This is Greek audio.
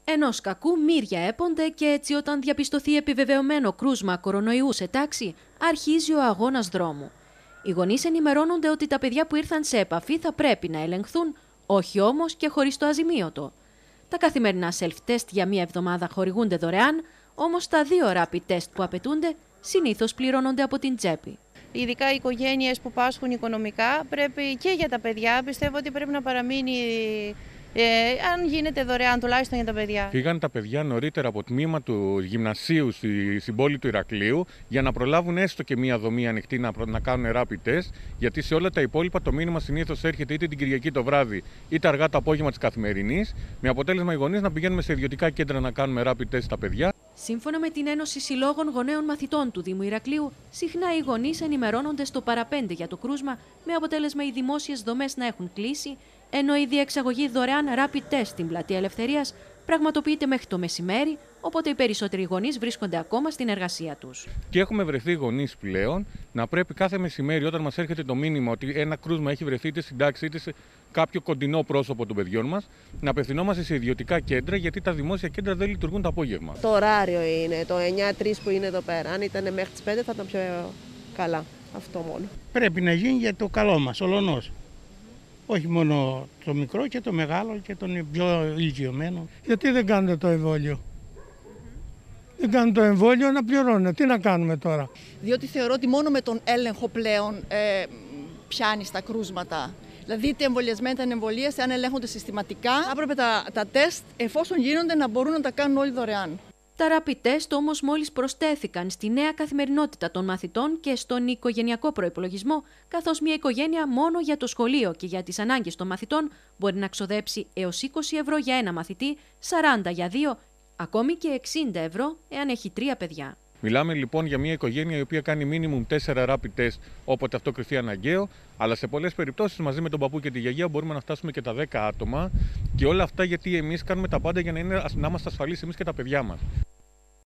Ενός κακού μύρια έπονται και έτσι όταν διαπιστωθεί επιβεβαιωμένο κρούσμα κορονοϊού σε τάξη, αρχίζει ο αγώνας δρόμου. Οι γονείς ενημερώνονται ότι τα παιδιά που ήρθαν σε επαφή θα πρέπει να ελεγχθούν, όχι όμως και χωρίς το αζημίωτο. Τα καθημερινά self-test για μία εβδομάδα χορηγούνται δωρεάν, όμως τα 2 rapid test που απαιτούνται συνήθως πληρώνονται από την τσέπη. Ειδικά οι οικογένειες που πάσχουν οικονομικά, πρέπει και για τα παιδιά, πιστεύω ότι πρέπει να παραμείνει, αν γίνεται δωρεάν τουλάχιστον για τα παιδιά. Φύγαν τα παιδιά νωρίτερα από τμήμα του γυμνασίου στην πόλη του Ηρακλείου για να προλάβουν έστω και μία δομή ανοιχτή να κάνουν rapid test, γιατί σε όλα τα υπόλοιπα το μήνυμα συνήθως έρχεται είτε την Κυριακή το βράδυ είτε αργά το απόγευμα της καθημερινής, με αποτέλεσμα οι γονείς να πηγαίνουμε σε ιδιωτικά κέντρα να κάνουμε rapid test στα παιδιά. Σύμφωνα με την Ένωση Συλλόγων Γονέων Μαθητών του Δήμου Ηρακλείου, συχνά οι γονείς ενημερώνονται στο παραπέντε για το κρούσμα, με αποτέλεσμα οι δημόσιες δομές να έχουν κλείσει, ενώ η διεξαγωγή δωρεάν rapid test στην Πλατεία Ελευθερίας πραγματοποιείται μέχρι το μεσημέρι, οπότε οι περισσότεροι γονείς βρίσκονται ακόμα στην εργασία τους. Και έχουμε βρεθεί γονείς πλέον να πρέπει κάθε μεσημέρι, όταν μας έρχεται το μήνυμα ότι ένα κρούσμα έχει βρεθεί είτε στην τάξη είτε σε κάποιο κοντινό πρόσωπο των παιδιών μας, να απευθυνόμαστε σε ιδιωτικά κέντρα, γιατί τα δημόσια κέντρα δεν λειτουργούν το απόγευμα. Το ωράριο είναι το 9-3 που είναι εδώ πέρα. Αν ήταν μέχρι τις 5 θα ήταν πιο καλά. Αυτό μόνο. Πρέπει να γίνει για το καλό μας, ολονός. Όχι μόνο το μικρό και το μεγάλο και τον πιο ηλικιωμένο. Γιατί δεν κάνετε το εμβόλιο? Δεν κάνουν το εμβόλιο να πληρώνουν. Τι να κάνουμε τώρα? Διότι θεωρώ ότι μόνο με τον έλεγχο πλέον πιάνει τα κρούσματα. Δηλαδή είτε εμβολιασμένοι είτε ανεμβολίαστοι, αν ελέγχονται συστηματικά, θα έπρεπε τα τεστ, εφόσον γίνονται, να μπορούν να τα κάνουν όλοι δωρεάν. Τα rapid test όμως μόλις προσθέθηκαν στη νέα καθημερινότητα των μαθητών και στον οικογενειακό προϋπολογισμό, καθώς μια οικογένεια μόνο για το σχολείο και για τις ανάγκες των μαθητών μπορεί να ξοδέψει έως 20 ευρώ για ένα μαθητή, 40 για 2, ακόμη και 60 ευρώ εάν έχει 3 παιδιά. Μιλάμε λοιπόν για μια οικογένεια η οποία κάνει minimum 4 rapid test όποτε αυτό κριθεί αναγκαίο, αλλά σε πολλές περιπτώσεις μαζί με τον παππού και τη γιαγιά μπορούμε να φτάσουμε και τα 10 άτομα, και όλα αυτά γιατί εμείς κάνουμε τα πάντα για να είμαστε ασφαλείς εμείς και τα παιδιά μας.